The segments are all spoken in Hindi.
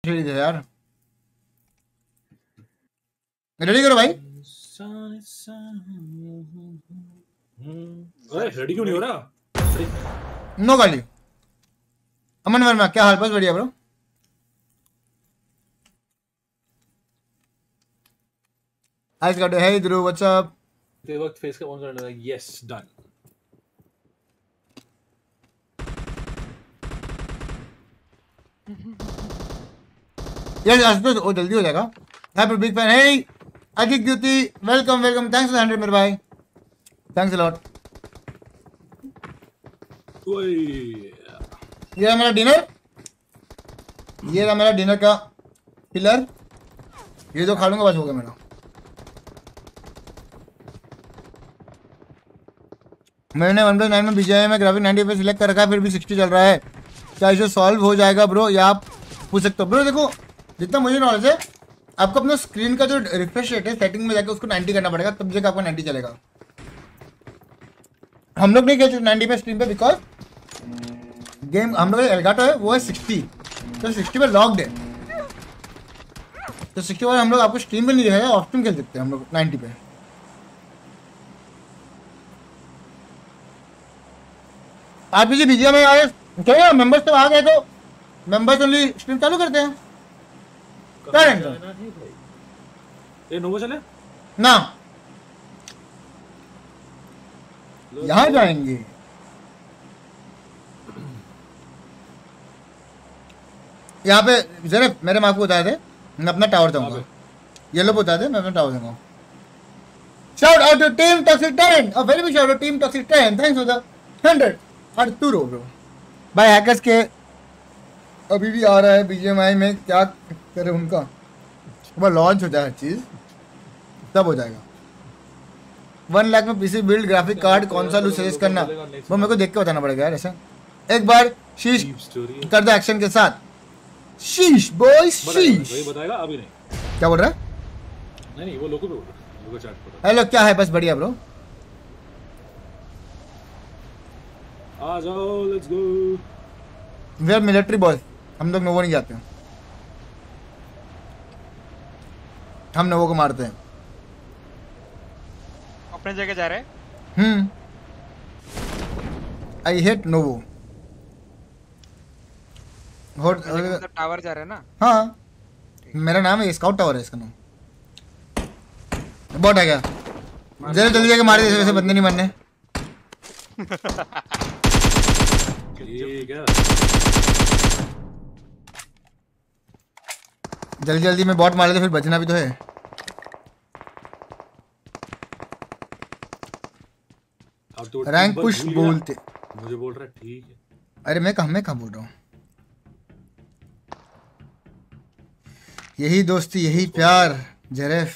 यार रेडी करो भाई। रेडी क्यों नहीं हो रहा? नो गाली। अमन वर्मा क्या हाल? बस बढ़िया ब्रो। आज का है ध्रुव व्हाट्स अप। ते वक्त फेस का ऑन करना है। Yes done. यस आशुतोष वो जल्दी हो जाएगा। हैप्पी बिग फैन हे अदिक Dyuti welcome welcome thanks for 100 मेरे भाई थैंक्स अ लॉट। ये है मेरा डिनर। ये है मेरा डिनर का पिलर। ये जो खा लूंगा बस हो गया मेरा। मैंने 1+9 में बीजीआई में ग्राफिक 90 पे सिलेक्ट कर रखा है फिर भी 60 चल रहा है। क्या इसे सॉल्व हो जाएगा ब्रो या आप पूछ सकते हो? ब्रो देखो जितना मुझे नॉलेज है आपको अपना स्क्रीन का जो रिफ्रेश रेट है सेटिंग में जाकर उसको 90 करना पड़ेगा तब जाकर आपको 90 चलेगा। हम लोग नहीं खेलते 90 पे स्क्रीन पे बिकॉज गेम हम लोग एलगाटो है वो है 60 तो 60 पे लॉक्ड है तो 60 पर हम लोग आपको स्ट्रीम पे नहीं दिखाएगा ऑफ स्ट्रीम खेल सकते हैं हम लोग 90 पे। आप भी बीजीएम में आए चलो मेंबर्स तो आ गए तो मेंबर्स ओनली स्ट्रीम चालू करते हैं। क्या ये नोवा चले ना यहाँ जाएंगे। यहाँ पे जरा मेरे माँ को बताए थे मैं अपना टावर जाऊंगा। ये लोग बता दे मैं अपना टावर जाऊंगा। Shout out to team toxic torrent a very big shout out to team toxic torrent thanks for the 100 Arturo bro. भाई हैकर्स के अभी भी आ रहा है बीजीएमआई में क्या करे उनका वो लॉन्च हो जाए हर चीज तब हो जाएगा। 1 लाख में पीसी बिल्ड ग्राफिक कार्ड कौन सा लूज सजेस्ट करना वो मेरे को देख के बताना पड़ेगा यार। ऐसा एक बार शीश कर दो एक्शन के साथ। शीश बॉय शीश वही बताएगा अभी नहीं। क्या बोल रहा है? नहीं वो लोगों पे बोल रहा है। लोगों चैट पर। हेलो क्या है? बस बढ़िया ब्रो। आ जाओ let's go. We are military boy हम लोग नोवो नहीं जाते हैं। हम नोवो को मारते हैं। अपने जगह जा रहे हैं। I hate Novo. मतलब टावर जा रहे हैं ना? हाँ मेरा नाम है स्काउट टावर है इसका नाम। बॉट है क्या? जल्दी जल्दी जाके मारे जैसे वैसे बंदे नहीं मरने। जल्दी जल्दी में बॉट मार लेते फिर बचना भी तो है। रैंक पुश बोलते मुझे बोल रहा है ठीक है। अरे मैं कहाँ बोल रहा हूँ। यही दोस्ती यही प्यार जरेफ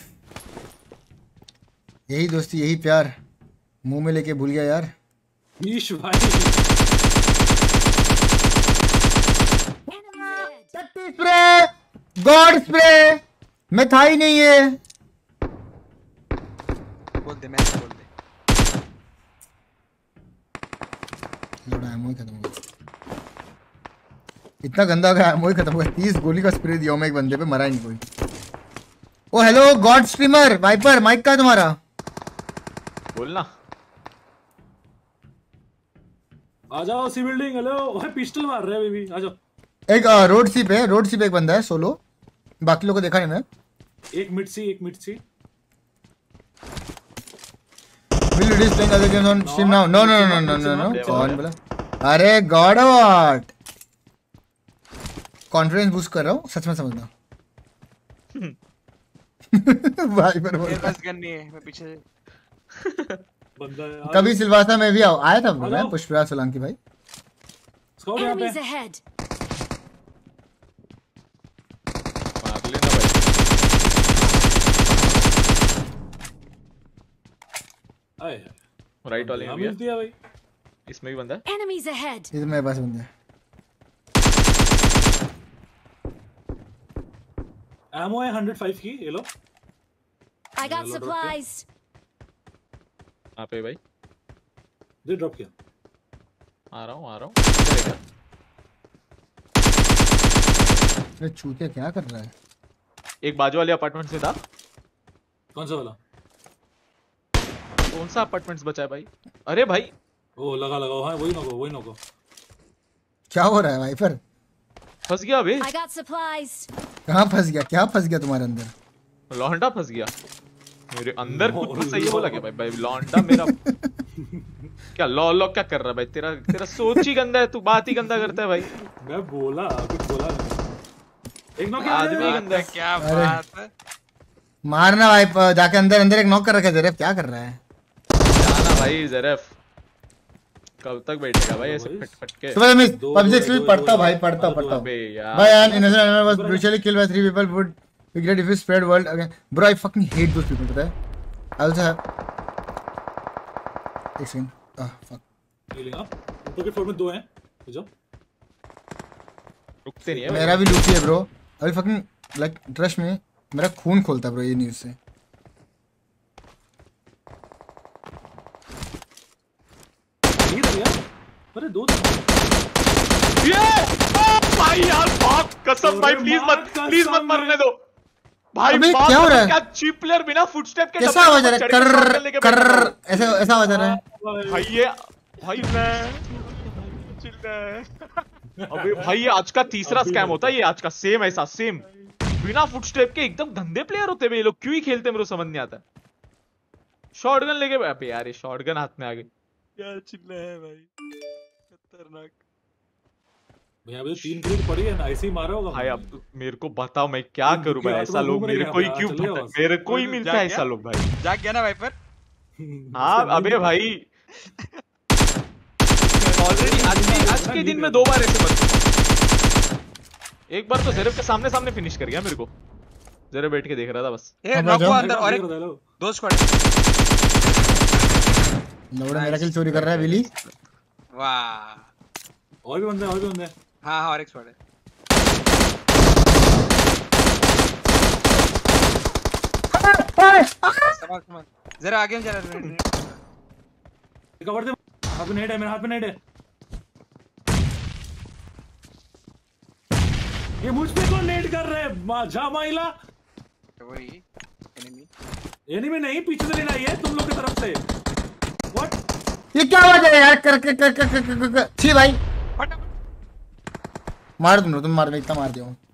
यही दोस्ती यही प्यार मुंह में लेके भूल गया यार। ईश भाई स्प्रे गॉड स्प्रे मैं था ही नहीं है। बोल दे मैं बोल दे। लोड़ा एमो ही खत्म हो गया। इतना गंदा गया एमो ही खत्म हो गया। 30 गोली का स्प्रे दिया मैं एक बंदे पे मरा ही नहीं कोई। Oh hello god streamer viper mic का है तुम्हारा? बोलना आ जाओ सी बिल्डिंग। हेलो भाई पिस्टल मार रहे हैं बेबी आ जाओ। एक रोड सी पे एक बंदा है सोलो बाकी लोगों को देखा नहीं मैं। एक मिनट सी Will you playing other games on stream now? No. कौन बोला? अरे गॉड व्हाट कॉन्फिडेंस बूस्ट कर रहा हूँ सच में समझना। भाई पर मेरे पास गन नहीं है मैं पीछे बंदा है। कभी सिलवासा में भी आया था मैं पुष्पराज सोलंकी भाई। स्काउट यहां पे मार लेना भाई। आए राइट वाले में भी मिलती है भाई। इसमें भी बंदा है। Enemies ahead. ये तो मेरे पास बंदा है। एमो है 105 की ये लो। I got supplies. कहां पे भाई? दे ड्रॉप किया। आ रहा हूं ये चूतिया क्या कर रहा है? एक बाजू वाले अपार्टमेंट से था। कौन सा वाला? कौन सा अपार्टमेंट्स बचा है भाई? अरे भाई ओ लगा हाँ वही नको। क्या हो रहा है वाइपर? फंस गया अबे। I got supplies. कहाँ फंस गया? क्या फंस गया तुम्हारे अंदर? लौंडा फंस गया मेरे अंदर। कुछ तो सही बोला क्या भाई? लौंडा मेरा क्या लॉ क्या कर रहा है भाई? तेरा सोच ही गंदा है, तू बात ही गंदा करता है भाई। मैं बोला कुछ बोला नहीं। एक नॉक आदमी गंदा है। क्या बात है? मारना भाई, जाके अंदर एक नॉक कर रखा है। जरेफ क्या कर रहा है? जाना भाई जरेफ, कब तक बैठेगा भाई ऐसे फट के? तो मैं पबजी एक्सक्लूसिव पढ़ता भाई अबे यार भाई an innocent animal was brutally killed by 3 people would be great if you spread world again bro I fucking hate those people पता है? I also have एक सेकंड fuck हीलिंग अप। ऊपर के फ्लोर में 2 हैं, जाओ। रुकते नहीं है मेरा भी लूटी है ब्रो अभी fucking like ट्रस्ट में मेरा खून खोलता है ब्रो ये न्यूज़ से। ये भैया अरे 2 ये भाई यार बाप कसम भाई, प्लीज मत मरने दो भाई। अबे बाप क्या हो रहा है? क्या चीप प्लेयर बिना फुटस्टेप के कैसा आवाज आ रहा है? कर ऐसा आवाज आ रहा है भाई। ये भाई मैं चिल्ला। अबे भाई ये आज का तीसरा स्कैम होता है ये, आज का सेम ऐसा सेम बिना फुटस्टेप के। एकदम गंदे प्लेयर होते हैं ये लोग, क्यों ही खेलते हैं मेरे को समझ नहीं आता। शॉटगन लेके अबे यार ये शॉटगन हाथ में आ गई। क्या चिल्ला है भाई, खतरनाक। भैया अभी 3 ग्रेड पड़ी है ना, ऐसे ही मारा होगा भाई। अब तो मेरे को बताओ मैं क्या करूं भाई? ऐसा लोग मेरे को ही क्यों मेरे को ही मिलता है ऐसा लोग भाई। जाग गया ना वाइपर? हाँ अबे भाई ऑलरेडी आज के दिन में 2 बार ऐसे बच। एक बार तो ज़ेरेफ के सामने फिनिश कर गया मेरे को। ज़ेरेफ बैठ के देख रहा था बस। ए नॉक हुआ अंदर और एक 2 स्क्वाड। लौड़ा मेरा किल चोरी कर रहा है विली। वाह और भी बंदे हाँ और एक स्क्वाड है। समझ जरा आगे जा रहा है। कवर दे, हाथ में नेट है, मेरे हाथ में नेट है। ये मुझ पे कौन नेट कर रहे हैं? जा माइला वही एनिमी नहीं, पीछे से लेना है तुम लोग की तरफ से। व्हाट ये क्या आवाज है यार? कर छी भाई मार तुम मार, मैं इतना मार दिया हूँ।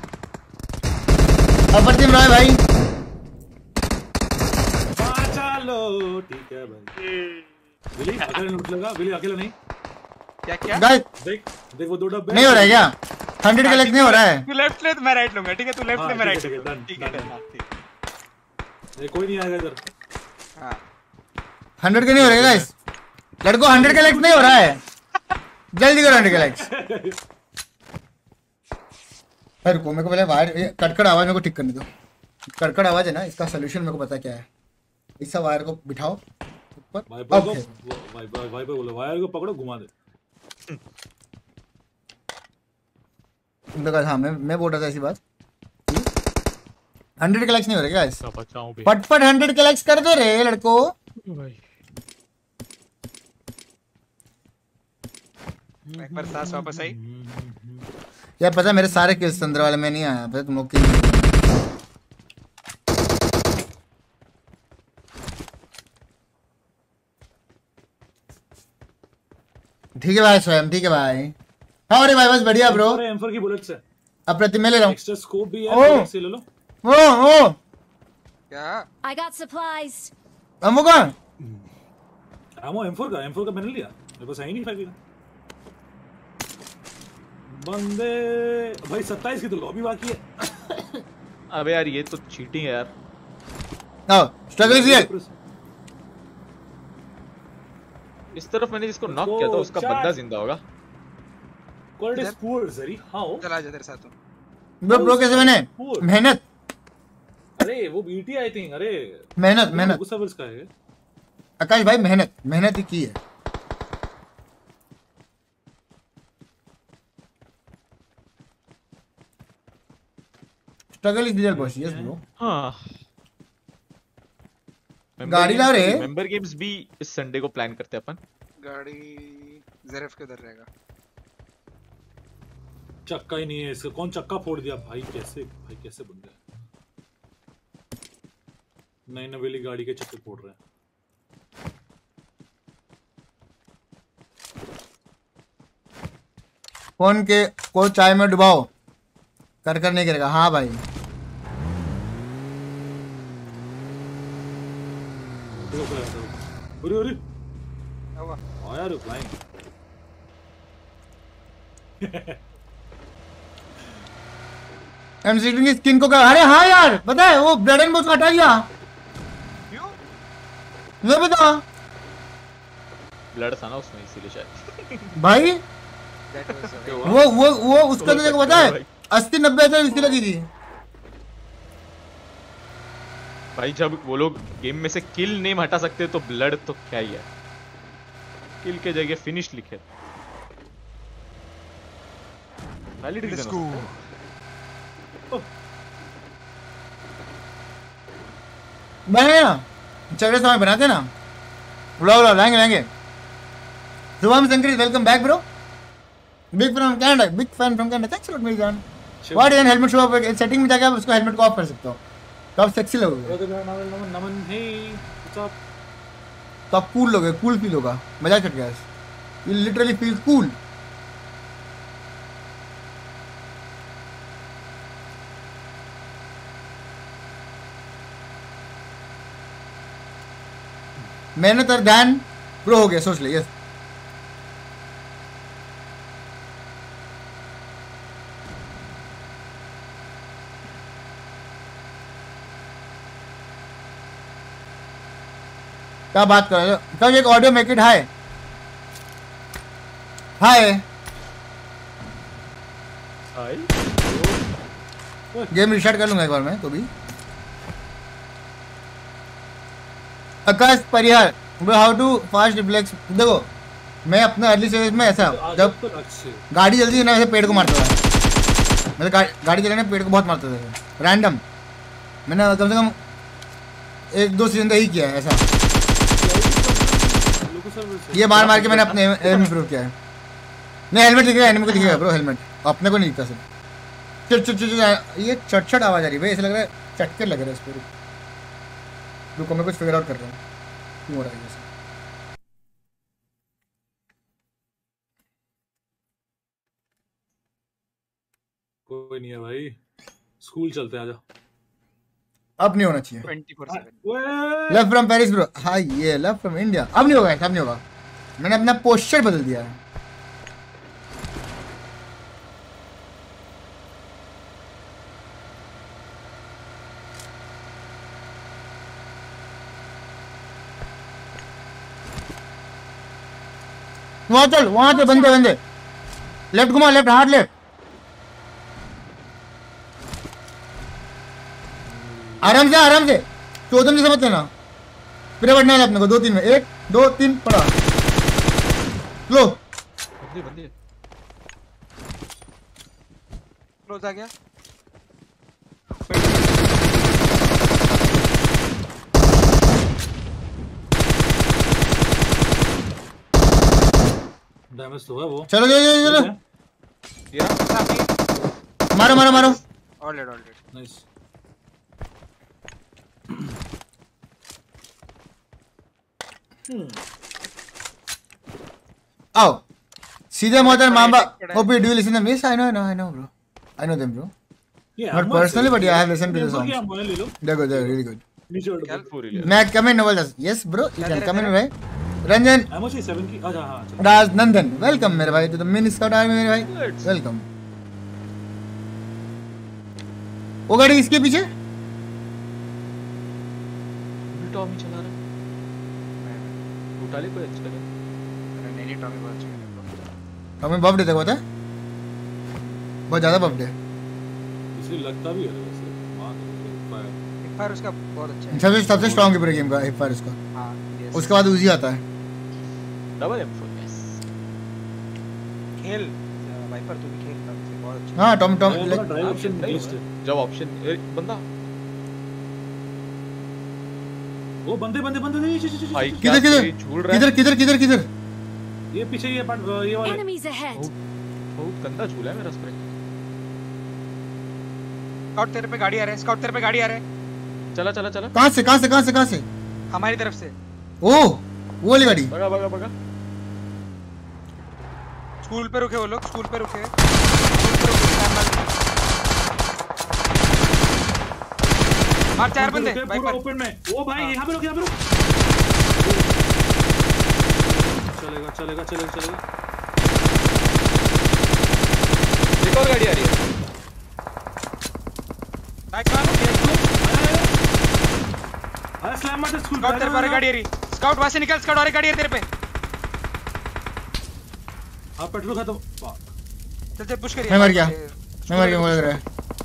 अप्रतिम रॉय भाई चलो ठीक है भाई। विली अकेले लूट लगा, विली अकेला नहीं। क्या गाइस देख वो 2 डब्बे नहीं हो रहा है क्या? 100 का लेग नहीं हो रहा है। तू लेफ्ट ले तो मैं राइट लूंगा, ठीक है? तू लेफ्ट ले मैं राइट ठीक है, लूंगा, डन, ठीक है? डन। हाँ, ठीक। ये कोई नहीं आएगा इधर। हाँ 100 का नहीं हो रहा है गाइस, लड़को 100 का लेग नहीं हो रहा है। जल्दी करो 100 का लेग। फिर को मेरे को पहले वायर कटकट आवाज मेरे को ठीक करने दो। कटकट आवाज है ना, इसका सॉल्यूशन मेरे को पता क्या है। इस वायर को बिठाओ ऊपर। वाइपर बोलो, वायर को पकड़ो घुमा दे। हाँ मैं बोल रहा था ऐसी बात। 100 के लाइक्स नहीं हो रहे गाइस, बचाऊं भी फटफट 100 के लाइक्स कर दो रे लड़को। भाई। वाइपर सास वापस आई। यार पता है मेरे सारे किल्स अंदर वाले में नहीं आया, पता तुम लोग किल। ठीक है भाई स्वयं, ठीक है भाई। हाँ अरे भाई बस बढ़िया ब्रो। M4 की बुलेट से अप्रतिम मैं ले रहा हूँ। एक्स्ट्रा स्कोप भी है, ओ। बुलेट से ले लो। ओ क्या I got supplies. अम्मू कौन? एमो M4 का मैंने लिया, मेरे पास है ही नहीं 5 का। बंदे भाई 27 की तो लॉबी बाकी है। अबे यार ये तो चीटिंग है यार। आओ स्ट्रगल रियल। इस तरफ मैंने जिसको नॉक किया था उसका बंदा जिंदा होगा। Cold is poor jury how. चला जा तेरे साथ हूँ। ब्रो कैसे बने? मेहनत। अरे वो बीटी आई थिंक। अरे मेहनत गुस्सा बरस का है आकाश भाई, मेहनत ही की है। Struggle is real boss, yes bro. हाँ गाड़ी लाओ रे। मेंबर गेम्स भी इस संडे को प्लान करते हैं अपन। गाड़ी ज़ेरेफ के उधर रहेगा। चक्का ही नहीं है इसका, कौन चक्का फोड़ दिया भाई, कैसे बन गया। नई नवेली गाड़ी के चक्के फोड़ रहे हैं। फोन के को चाय में डुबाओ, कर नहीं करेगा। हाँ भाई अरे क्या हुआ? आया रिप्लाई। एमसीडी की स्किन को क्या, अरे हाँ यार पता है वो ब्लड एंड बोन्स हटा दिया। क्यों? मैं बता ब्लड था ना उसमें इसीलिए शायद। भाई That was a very- वो उसका तो देखो पता है 80-90 इसकी लगी थी। भाई जब वो लोग गेम में से किल नेम हटा सकते तो ब्लड तो क्या ही है, किल के जगह फिनिश लिखे। Valid Let's reason go. बने ना चले समय बनाते ना, बुलाओ लाएंगे। Shubham Shankar welcome back bro, big from Canada, big fan from Canada, thanks a lot मेरी जान। What is helmet show up setting में जाके आप उसको हेलमेट को ऑफ कर सकते हो, तो आप सेक्सी लगोगे, नमन हे व्हाट्स अप। तो आप कूल लोगे, कूल फील होगा, मजा चट गया, यू लिटरली फील कूल। मेहनत और ध्यान प्रो हो गया, सोच ले। यस क्या बात कर रहे हो? तब एक audio make it high game restart कर लूंगा एक बार मैं तो भी। Akash Parihar how to fast reflex. देखो मैं अपने अर्ली स्टेज में ऐसा जब गाड़ी जल्दी ना ऐसे पेड़ को मारता था, मतलब गाड़ी चलाने पेड़ को बहुत मारता था रैंडम। मैंने कम से कम 1-2 सीजन ही किया है ऐसा, ये मार के मैंने अपने एम इंप्रूव किया है। नहीं हेलमेट दिखेगा, एनिमी को दिखेगा ब्रो, हेलमेट अपने को नहीं दिखता सर। ये चट आवाज आ रही है भाई, ऐसा लग रहा है चटके लग रहा है इस पर। रुको मैं कुछ फिगर आउट कर रहा हूँ क्यों हो रहा है ये। कोई नहीं है भाई, स्कूल चलते हैं, आजा। अब नहीं होना चाहिए। 24/7 लव फ्रॉम पेरिस ब्रो, हाँ ये लव फ्रॉम इंडिया। अब नहीं होगा, अब नहीं होगा, मैंने अपना पोस्चर बदल दिया है। वहां चल, वहां से बंदे लेफ्ट घुमा, लेफ्ट हार्ड लेफ्ट। आराम से 14 से समझते ना, फिर बढ़ना है अपने को 2-3 में, 1 2 3 पड़ा लो। बंदे क्लोज आ गया। डैमेज तो है वो। चलो यार सामने मारो। Already nice. आओ सीधे मदर मामा OP do you listen them? Yes I know bro, I know them bro, not personally but I have listen to the song. देखो रियली गुड। मैं कमेंट नोवेल दस। Yes bro you can comment भाई। रंजन एमओसी 7 की आजा। हां राज नंदन वेलकम मेरे भाई to the mini scout army मेरे भाई, वेलकम। वो गाड़ी इसके पीछे टॉमी चला रहा है, उठा ले कोई अच्छा है। नहीं टॉमी बहुत अच्छा है। हमें बफ देता होता है, बहुत ज्यादा बफ दे। इसलिए लगता भी है वैसे मान फायर फायर उसका बहुत अच्छा है। सबसे स्ट्रांग है पूरे गेम का हिप फायर उसका। हां यस। उसके बाद उजी आता है। Double M4 yes. खेल वाइपर, तू भी खेल, बहुत अच्छा। हां टॉम ड्राइव ऑप्शन लिस्ट है। जब ऑप्शन बंदा वो बंदे भाई किधर ये पीछे ये वाले Enemies ahead! बहुत गंदा झूला है मेरा स्प्रे। स्काउट तेरे पे गाड़ी आ रहा है, स्काउट तेरे पे गाड़ी आ रहा है। चला चला चला। कहां से हमारी तरफ से। ओ वो वाली गाड़ी। भगा भगा भगा। स्कूल पे रुके वो लोग, स्कूल पे रुके। मार 4 बंदे पूरा ओपन में। ओ भाई यहाँ पे रुक। चलेगा। एक और गाड़ी आ रही है। बैक मार। अरे स्लैम मार स्कूल। स्काउट तेरे पे गाड़ी आ रही। स्काउट वहां से निकल, स्काउट और एक गाड़ी है तेरे पे। हां पेट्रोल खत्म। चल पुश करिए। मैं मर गया मुझे लग रहा है।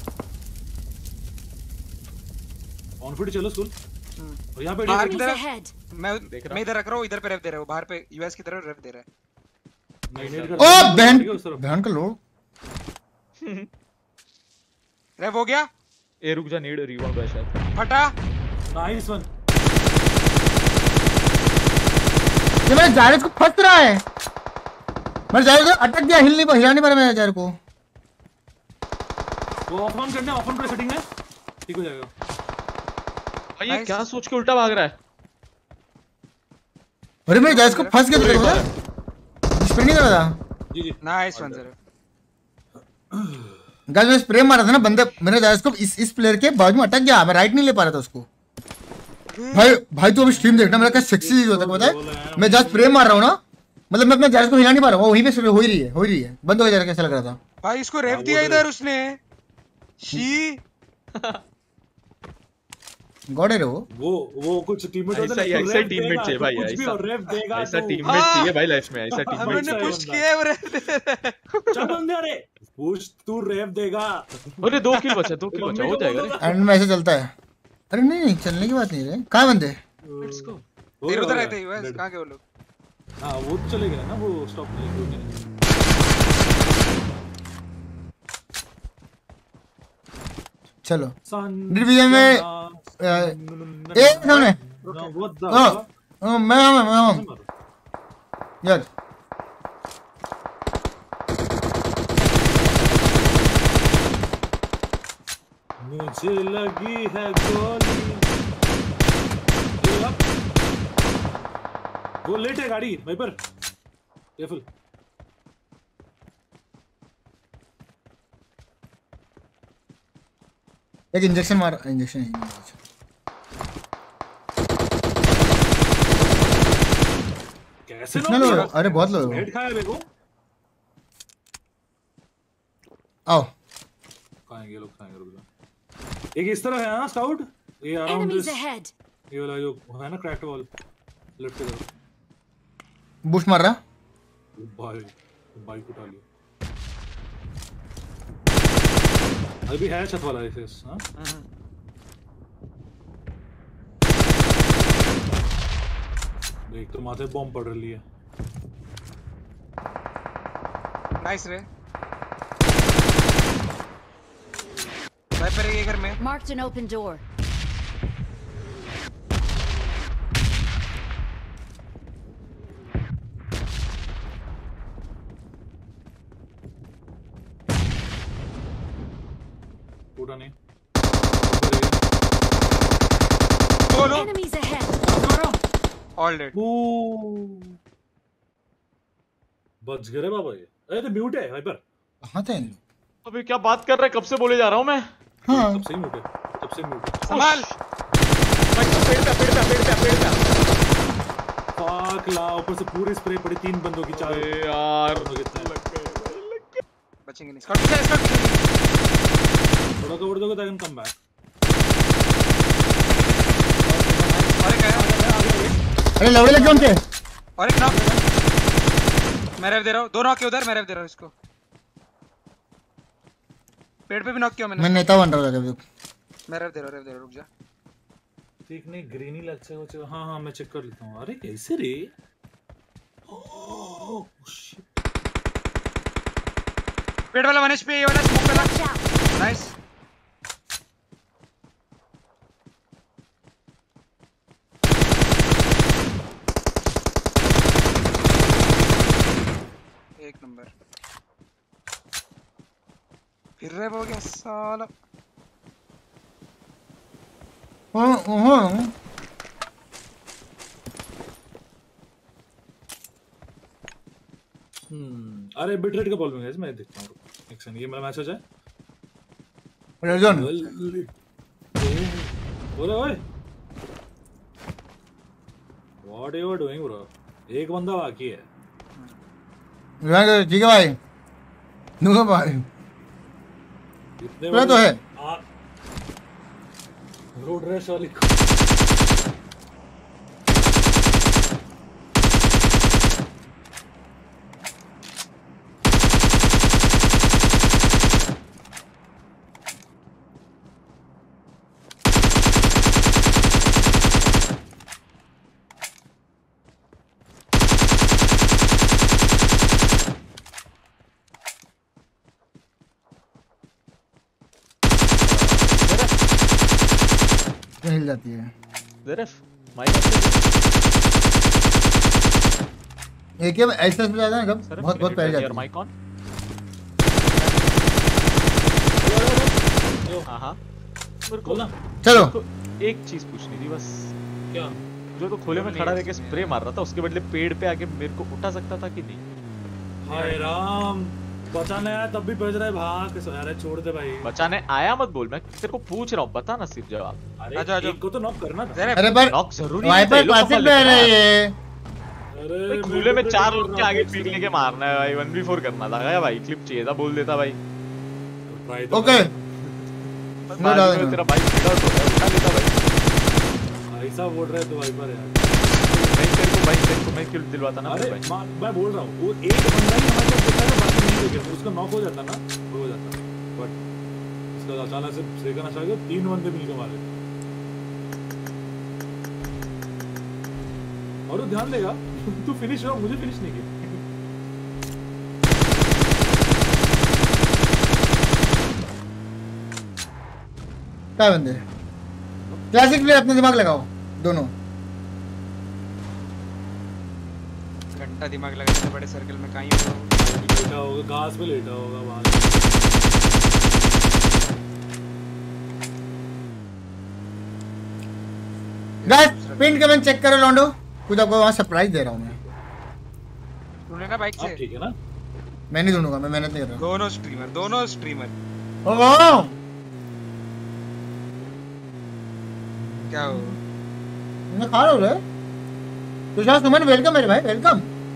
ऑन फुट चलो स्कूल। और यहां पे बाहर की Enemies तरफ ahead. मैं इधर रख रहा हूं, इधर पे रेव दे रहा हूं, बाहर पे यूएस की तरफ रेव दे रहा है। ओ बहन का लोड। रेव हो गया। ए रुक जा, नीड रिवाउंड है शायद। फटा। Nice one. ये मेरे जायज को फंस रहा है। मेरे जायज अटक गया, हिल नहीं पा रहा मेरे जायज को। वो ऑफ ऑन कर सेटिंग है, ठीक हो जाएगा। भाई ये क्या सोच के उल्टा भाग रहा है। अरे मेरे जायज को फंस गया तो स्प्रे नहीं कर रहा था। जी नाइस वन सर। गाइस मैं स्प्रे मारा था ना, बंदे मेरे जायज को इस प्लेयर के बाजू में अटक गया। मैं राइट नहीं ले पा रहा था उसको। भाई तू अभी स्ट्रीम देखना, मेरा क्या सेक्सी चीज होता है पता है। मैं जस्ट स्प्रे मार रहा हूं ना, मतलब मैं अपने जायज को हिला नहीं पा रहा हूं, वो वहीं पे स्प्रे हो ही रही है बंद हो जाएगा। कैसा लग रहा था भाई इसको रेव दिया इधर उसने। शी गॉड है रे वो कुछ टीममेट होता है, ऐसा टीममेट चाहिए भाई। ऐसा टीममेट चाहिए भाई लाइफ में। ऐसा टीममेट मैंने पुश किया है वो रेव दे रहा है। चल बंदे अरे पुश तू रेव देगा। अरे 2 किल बचा हो जाएगा रे। एंड में ऐसे चलता है। अरे नहीं चलने की बात नहीं रे। कहां बंदे? Let's go. तेरे उधर रहते हैं यूएस, कहां के वो लोग? हां वो चले गए ना, वो स्टॉप नहीं। चलो डिवीजन में एक सामने मैं यार मुझे लगी है गोली। वो लेट है गाड़ी वाइपर, केयरफुल। एक इंजेक्शन मार। इंजेक्शन कैसे लोग? अरे बहुत लोग हेड खाया मेरे को। आओ खाएंगे लोग, रुक जा। एक इस तरह है ना स्काउट, ये अराउंड Enemies दिस, ahead. ये वाला जो है ना क्रैक्ड वॉल, लेफ्ट की तरफ बूस्ट मार रहा। भाई बाइक उठा लिया। अभी है छत वाला ऐसे। हां देख तो माथे बॉम्ब पड़ रही है। नाइस रे। वाइपर है ये घर में। Marked an open door. टूटा नहीं। Enemies ahead. All dead. बच गए रे बाबा ये। अरे तो म्यूट है वाइपर। कहां थे इन लोग? अबे क्या बात कर रहा है, कब से बोले जा रहा हूं मैं। हां तब से म्यूट है, तब से म्यूट। संभाल। भाई पेड़ पे फक ला, ऊपर से पूरी स्प्रे पड़ी 3 बंदों की। 4 यार कितने लग गए। बचेंगे नहीं। स्काउट पीछे, स्काउट पीछे। थोड़ा कवर दोगे तो आई कैन कम बैक। और एक है। अरे लवड़े लग गए उनके। और एक नॉक। मैं रेव दे रहा हूं, 2 नॉक के उधर। मैं रेव दे रहा हूं इसको। पेड़ पे भी नॉक किया मैंने। मैं नेता बन रहा था जब। मैं रेव दे रहा हूं, रुक जा। ठीक नहीं, ग्रीन ही लगता है वो। हां मैं चेक कर लेता हूं। अरे कैसे रे? Oh shit. पेड़ वाला 1 HP, ये वाला स्मोक वाला। Watch out. नाइस। एक नंबर। फिर रेव हो गया साला। अरे बिटरेट का प्रॉब्लम है, मैं देखता हूँ एक सेकंड, ये मेरा मैच हो जाए। रेजन बोलो ओए, what you are doing bro? एक बंदा बाकी है। ठीक है भाई, दूंगा भाई, इतने तो है रोड रैश वाली। हिल जाती है। एक ही ऐसे से ज्यादा कब बहुत बहुत पहले जाती है। Mic on. हाँ बोला चलो एक चीज पूछनी थी बस, क्या? जो तो खुले में खड़ा रहकर स्प्रे मार रहा था, उसके बदले पेड़ पे आके मेरे को उठा सकता था कि नहीं? हाय राम, बचाने आया तब भी बज रहा है, भाग। अरे छोड़ दे भाई, बचाने आया मत बोल, मैं तेरे को पूछ रहा हूँ, बता ना सिर्फ जवाब। अरे आजा, आजा। एक को तो नॉक करना था। अरे पर नॉक जरूरी वाइपर है, क्लासिक पे है ये। अरे खुले में 4 लोग के आगे पीक लेके मारना है भाई, 1v4 करना था क्या भाई? क्लिप चाहिए था, बोल देता भाई। ओके तेरा भाई भिड़ा तो है, उठा लेता भाई। ऐसा बोल रहा है तो वाइपर यार। तेरे को मैं किल दिलवाता ना अरे भाई। मैं बोल रहा हूँ, वो एक बंदा ही हमारे पास देखा था, बाकी नहीं देखे, उसका नॉक हो जाता ना, हो जाता। बट इसका अचानक से सेकंड अच्छा गया, 3 बंदे मिलकर मारे। और वो ध्यान देगा तू फिनिश हो, मुझे फिनिश नहीं किया। क्या बंदे क्लासिक प्लेयर, अपने दिमाग लगाओ दोनों। घंटा दिमाग लगा इतने बड़े सर्कल में कहीं होगा। लेटा होगा घास पे, लेटा होगा वहां। गाइस पिन कमेंट चेक करो लॉन्डो, कुछ आपको वहां सरप्राइज दे रहा हूं मैं। तूने ना बाइक अब से। ठीक है ना? मैं नहीं ढूंढूंगा, मैं मेहनत नहीं कर रहा। दोनों स्ट्रीमर ओह क्या हो? मैं खा रहा हूं। तुषार सुमन वेलकम मेरे भाई, वेलकम।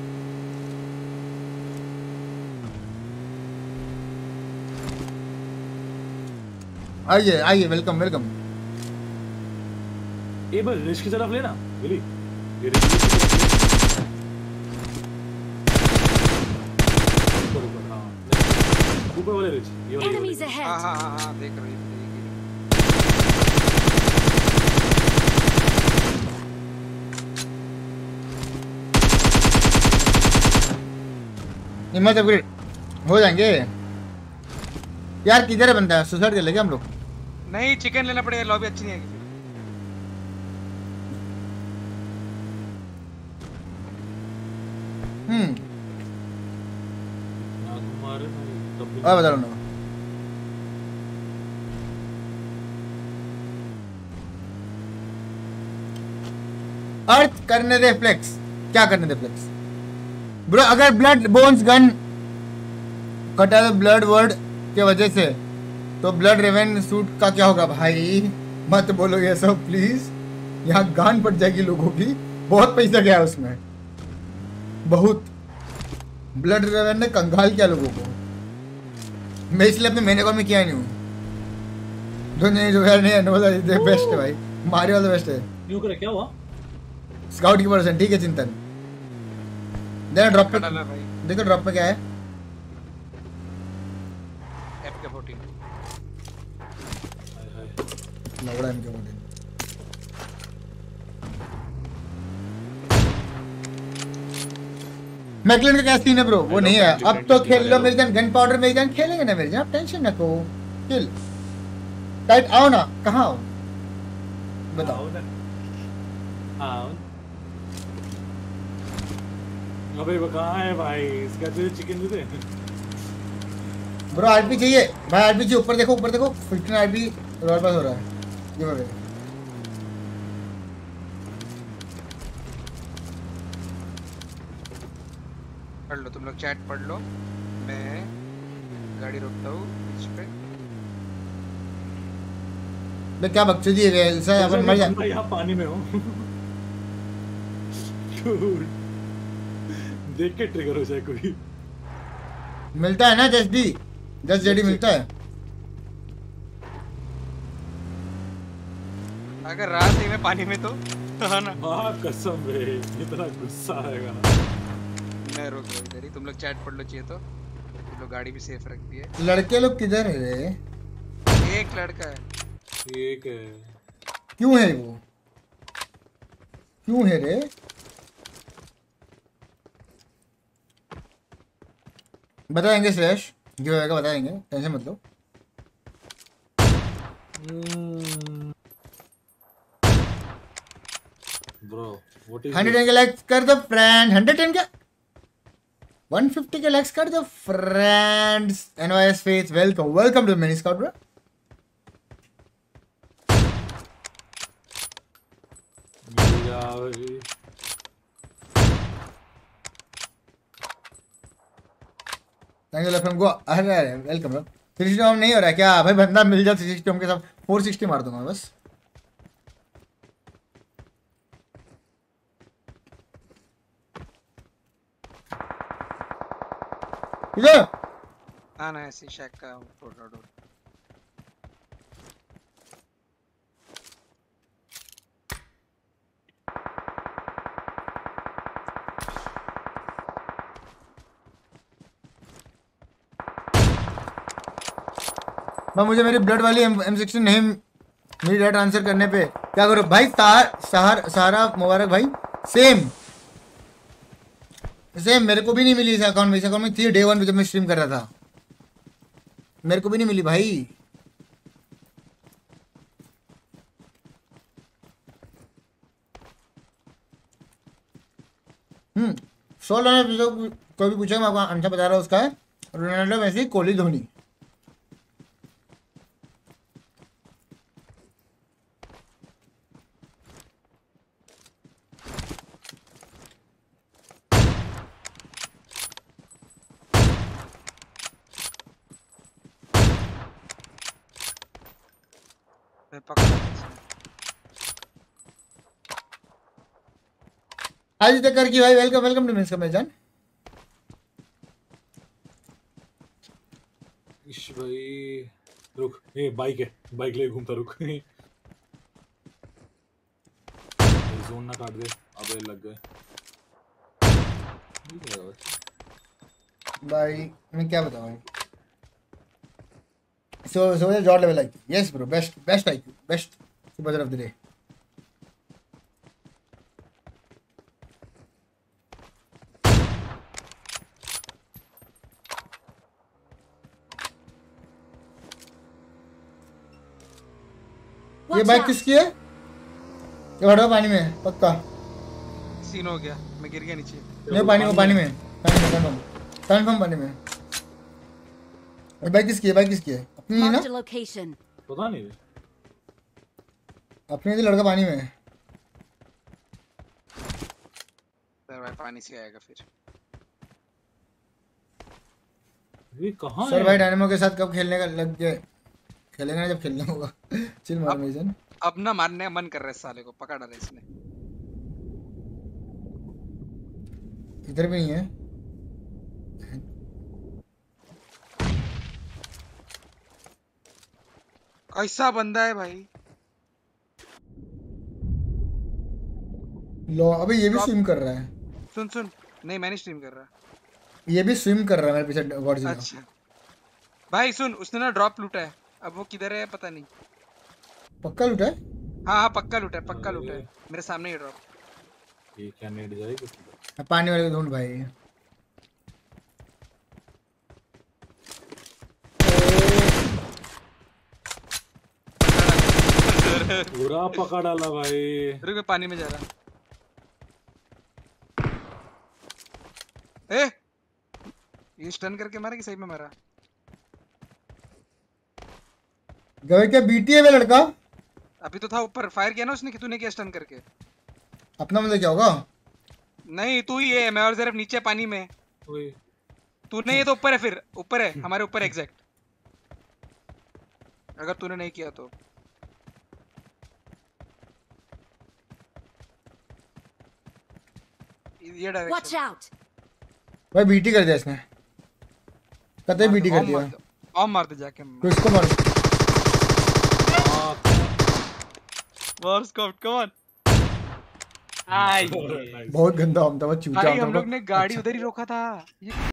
आइए आइए, वेलकम वेलकम। ये बस रिस्क की तरफ लेना बिली, ये रिस्क की तरफ ले। हाँ, ऊपर वाले रिच, ये वाले Enemies हाँ ahead. हाँ हाँ हाँ, देख रही हूँ। हिम्मत अपग्रेड हो जाएंगे यार। किधर है बंदा? सुसाइड कर लेंगे हम लोग। नहीं, चिकन लेना पड़ेगा, लॉबी अच्छी नहीं आएगी फिर। ना तुम्हारे तब भी और बता रहा हूँ। अर्थ करने दे फ्लेक्स, क्या करने दे फ्लेक्स ब्रो? अगर ब्लड बोन्स गन कटा दे ब्लड वर्ड के वजह से, तो ब्लड रेवन सूट का क्या होगा भाई? मत बोलो ये सब प्लीज, यहाँ गान पड़ जाएगी लोगों की। बहुत पैसा गया उसमें, बहुत। ब्लड रेवन ने कंगाल किया लोगों को। मैं इसलिए अपने मैंने कॉल में किया नहीं हूँ। जो नहीं, जो यार नहीं है, बेस्ट है भाई, मारे वाला बेस्ट है। क्यों करे, क्या हुआ? स्काउट की परसेंट ठीक है। चिंतन देखो ड्रॉप पे, डाला भाई देखो ड्रॉप पे क्या है। FK14 हाय हाय, लवड़ा इनके बोले। मैकलेन का क्या सीन है ब्रो? वो नहीं है अब तो। खेल लो मेरी जान, गन पाउडर मेरी जान, खेलेंगे ना मेरी जान, आप टेंशन रखो। किल टाइट आओ ना, कहाँ आओ बताओ। हाँ अबे वो कहाँ है भाई? इसका तो चिकन भी दे। ब्रो आरपी चाहिए भाई, आरपी चाहिए। ऊपर देखो, ऊपर देखो, 15 आरपी रोल पास हो रहा है। ये पढ़ लो तुम लोग, चैट पढ़ लो, मैं गाड़ी रोकता हूँ बीच पे। मैं क्या बकचोदी है ऐसा अपन मर जा। मैं यहाँ पानी में हूँ। देख के ट्रिगर हो जाए कोई। मिलता है ना जस्ट डी, जस्ट जेडी मिलता है। अगर रात ही में पानी में तो हाँ ना। हाँ कसम बे, इतना गुस्सा आएगा ना। मैं रोक रहा हूँ इधर ही, तुम लोग चैट पढ़ लो चाहिए तो। तुम लोग गाड़ी भी सेफ रख दी है। लड़के लोग किधर है रे? एक लड़का है। एक है। क्यों है वो? क्यों है रे? बताएंगे स्लैश जो होगा बताएंगे, टेंशन मत लो। ब्रो व्हाट इज 110 के लाइक्स कर दो फ्रेंड, 110 क्या 150 के लाइक्स कर दो friends. NYS face welcome, welcome to mini scout bro. भाई थैंक यू लखनऊ को। अरे वेलकम ब्रो। 360 होम नहीं हो रहा है क्या भाई? बंदा मिल जाए 360 होम के साथ 460 मार दूंगा बस। इधर हाँ ना ऐसी शैक का फोटो डोर। मुझे मेरी ब्लड वाली M16 नहीं मिली डेटा ट्रांसफर करने पे क्या करो भाई? सहारा मुबारक भाई। सेम सेम मेरे को भी नहीं मिली इस अकाउंट में। इस अकाउंट में थी डे 1 जब मैं स्ट्रीम कर रहा था, मेरे को भी नहीं मिली भाई। सोलह कोई भी पूछेगा मैं आपको आंसर बता रहा हूँ उसका है रोनाल्डो मेसी कोहली धोनी। मैं पकड़ा इसने। आज तक कर की भाई वेलकम, वेलकम टू मिस का जान। इश भाई रुक, ये बाइक है, बाइक लेके घूमता रुक। जोन ना काट दे, अबे लग गए भाई। मैं क्या बताऊँ? so जॉर्ड लेवल आई। Yes bro, best I, best super of the day. ये Watch बाइक out! किसकी है? ये भड़वा पानी में है, पक्का। सीन हो गया, मैं गिर गया नीचे। नहीं पानी में, पानी में कंफर्म पानी में। ये बाइक किसकी है? बाइक किसकी है? अपनी ही ना? Marked a location. पता नहीं। अपनी ही लड़का पानी में है। सर भाई पानी से आएगा फिर। ये कहाँ सर है? भाई डायनेमो के साथ कब खेलने का लग गए? खेलेंगे ना जब खेलना होगा। चिल मारो मेजन। अब ना मारने का मन कर रहा है साले को, पकड़ रहा है इसने। इधर भी नहीं है। कैसा बंदा है भाई? लो अबे ये भी स्विम कर रहा है। सुन सुन, नहीं मैं नहीं स्ट्रीम कर रहा। ये भी स्विम कर रहा है मेरे पीछे गॉडजिला। अच्छा भाई सुन, उसने ना ड्रॉप लूटा है, अब वो किधर है पता नहीं। पक्का लूटा है? हाँ हाँ पक्का लूटा है, पक्का लूटा है, मेरे सामने ही ड्रॉप। ये क्या नेट जाएगी? पानी वाले को ढूंढ भाई। पूरा पकड़ डाला भाई। रुक मैं पानी में जा रहा। ए ये स्टन करके मारा कि सही में मारा? गए क्या बीटीए में लड़का? अभी तो था ऊपर, फायर किया ना उसने कि तूने किया स्टन करके? अपना मतलब क्या होगा? नहीं तू ही है, मैं और जरा नीचे पानी में। ओए तूने ये तो ऊपर है, फिर ऊपर है, हमारे ऊपर एग्जैक्ट, अगर तूने नहीं किया तो। ये Watch डायरेक्शन out! भाई बीटी कर दिया इसने, कतई बीटी कर दिया। बॉम्ब मार दे जाके। तो इसको मारो। वार स्कोप, कम ऑन। आई बहुत गंदा हम था, वो चूचा भाई, हम हम था। लोग ने गाड़ी उधर ही रोका था। ये